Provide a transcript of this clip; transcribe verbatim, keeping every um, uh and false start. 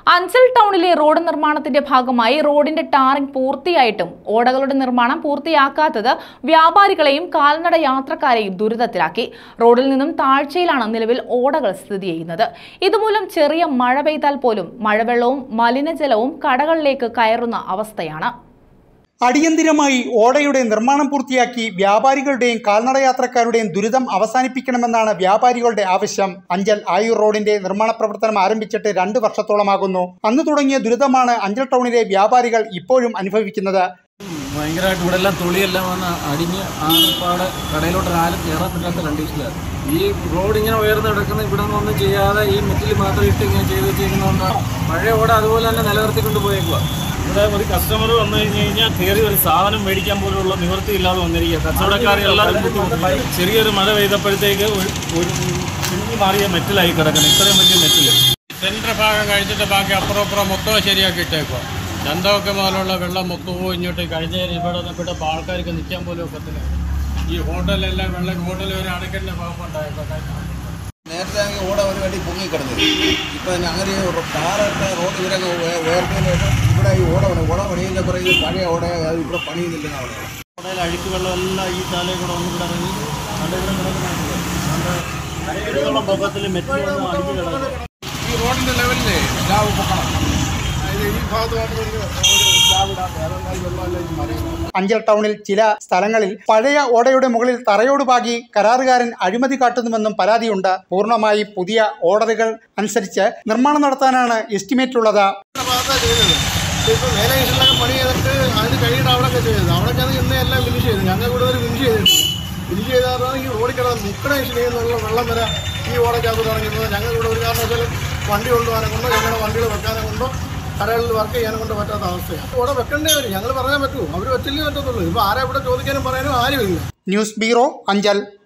അഞ്ചൽ ടൗണിലെ റോഡ് നിർമ്മാണത്തിന്റെ ഭാഗമായി റോഡിന്റെ ടാറിംഗ് പൂർത്തിയായിട്ടും ഓടകളുടെ നിർമ്മാണം പൂർത്തിയാക്കാത്തത് വ്യാപാരികളെയും കാൽനട യാത്രക്കാരെയും ദുരിതത്തിലാക്കി. റോഡിൽ നിന്നും താഴ്ചയിലാണ് നിലവിൽ ഓടകൾ സ്ഥിതി ചെയ്യുന്നത്. ഇതുമൂലം ചെറിയ മഴ പെയ്താൽ പോലും മഴവെള്ളവും മലിനജലവും കടകളിലേക്ക് കയറുന്ന അവസ്ഥയാണ്. അടിയന്തിരമായി ഓടയുടെ നിർമ്മാണം പൂർത്തിയാക്കി വ്യാപാരികളുടെയും കാൽനട യാത്രക്കാരുടെയും ദുരിതം അവസാനിപ്പിക്കണമെന്നാണ് വ്യാപാരികളുടെ ആവശ്യം. അഞ്ചൽ ആയൂർ റോഡിന്റെ നിർമ്മാണ പ്രവർത്തനം ആരംഭിച്ചിട്ട് രണ്ട് വർഷത്തോളമാകുന്നു. അന്ന് തുടങ്ങിയ ദുരിതമാണ് അഞ്ചൽ ടൗണിലെ വ്യാപാരികൾ ഇപ്പോഴും അനുഭവിക്കുന്നത്. ഭയങ്കരമായിട്ട് ഇവിടെ എല്ലാം തുളിയെല്ലാം വന്ന് അടിഞ്ഞ് ആകെപ്പാട് കടയിലോട്ട് ആരും കയറാൻ പറ്റാത്ത കണ്ടീഷനിലാണ്. ഈ റോഡ് ഇങ്ങനെ ഉയർന്ന് കിടക്കുന്ന ഇവിടെ നിന്ന് ഒന്നും ചെയ്യാതെ ഈ മെറ്റിൽ മാത്രം ഇട്ട് ഇങ്ങനെ ചെയ്ത് വെച്ചേക്കുന്നതുകൊണ്ടാണ് പഴയ ഓട അതുപോലെ തന്നെ നിലനിർത്തിക്കൊണ്ട് പോയേക്കുക. ഇവിടെ ഒരു കസ്റ്റമർ വന്നു കഴിഞ്ഞ് കഴിഞ്ഞാൽ കയറി ഒരു സാധനം മേടിക്കാൻ പോലുള്ള നിവൃത്തി ഇല്ലാതെ വന്നിരിക്കുക. കച്ചവടക്കാർ എല്ലാവരും ബുദ്ധിമുട്ടായി. ചെറിയൊരു മഴ പെയ്തപ്പോഴത്തേക്ക് ഒരു കുഞ്ഞു മാറിയ മെറ്റിലായി കിടക്കണം. ഇത്രയും വലിയ മെറ്റിൽ സെൻറ്റർ ഭാഗം കഴിച്ചിട്ട് ബാക്കി അപ്പുറം അപ്പുറം മൊത്തം ശരിയാക്കി ഇട്ടേക്കുക. ചന്തമൊക്കെ മുതലുള്ള വെള്ളം മൊത്തവും ഇങ്ങോട്ട് കഴിഞ്ഞ ഇവിടെ വന്നപ്പോഴത്തെ ആൾക്കാർക്ക് നിൽക്കാൻ പോലും ഒക്കത്തില്ല. ഈ ഹോട്ടലെല്ലാം വെള്ളം ഹോട്ടലിൽ ഒരു അണക്കെട്ടിൻ്റെ ഭാഗമുണ്ടായപ്പോൾ നേരത്തെ ആണെങ്കിൽ ഓട ഒരു വടി പൊങ്ങിക്കിടന്നത്. ഇപ്പം തന്നെ അങ്ങനെ ടാറൊക്കെ റോഡ് ഇവരൊക്കെ ഉയർത്തിയതിന് ശേഷം ഇവിടെ ഈ ഓട പണി ഓട പണിയിൻ്റെ പറയുന്നത് പഴയ ഓട ഇവിടെ പണിയുന്നില്ലെന്ന് അവിടെ ഓടയിൽ അഴുക്ക് വെള്ളം എല്ലാം ഈ ചാലയിൽ കൂടെ വന്ന് ഇവിടെ ഇറങ്ങി അവിടെ ഇവിടെ കിടക്കുന്നുണ്ട്. പൊക്കത്തിൽ മെറ്റിൽ വന്ന് അടിഞ്ഞ് കിടക്കുന്നത്. ഈ റോഡിൻ്റെ ലെവലിലേ ലാവ് പൊക്കണം. ഈ ഭാഗത്ത് മാത്രം അഞ്ചൽ ടൗണിൽ ചില സ്ഥലങ്ങളിൽ പഴയ ഓടയുടെ മുകളിൽ തറയോട് പാകി കരാറുകാരൻ അഴിമതി കാട്ടുന്നുവെന്നും പരാതിയുണ്ട്. പൂർണ്ണമായി പുതിയ ഓർഡറുകൾ അനുസരിച്ച് നിർമ്മാണം നടത്താനാണ് എസ്റ്റിമേറ്റ് ഉള്ളത്. ഇപ്പം വേറെ ഇഷ്ടമൊക്കെ പണി ചെയ്തിട്ട് അതിന് കഴിയുടെ അവിടെയൊക്കെ ചെയ്തത് അവിടെയൊക്കെ ഇന്ന് എല്ലാം ഫിനിഷ് ചെയ്തു. ഞങ്ങൾ ഇവിടെ ഒരു ഫിനിഷ് ചെയ്തിട്ടില്ല. ഫിനിഷ് ചെയ്താൽ ഈ റോഡിൽ കിടന്ന് നിൽക്കണ ഇഷ്ടമുള്ള വെള്ളം വരെ ഈ ഓടയ്ക്കകത്ത് തുടങ്ങുന്നത്. ഞങ്ങൾ ഇവിടെ ഒരു കാരണവശാലും വണ്ടി കൊണ്ടുപോകാനെ കൊണ്ടോ ഞങ്ങളുടെ വണ്ടികൾ വെക്കാനെ കൊണ്ടോ കടകളിൽ വർക്ക് ചെയ്യാനും കൊണ്ട് പറ്റാത്ത അവസ്ഥയാണ്. ഇവിടെ വെക്കേണ്ടേ വരും. ഞങ്ങൾ പറയാൻ പറ്റുമോ? അവർ വെച്ചില്ലേ പറ്റത്തുള്ളൂ. ഇപ്പോൾ ആരെ ഇവിടെ ചോദിക്കാനും പറയാനും ആരുമില്ല. News bureau, Anchal.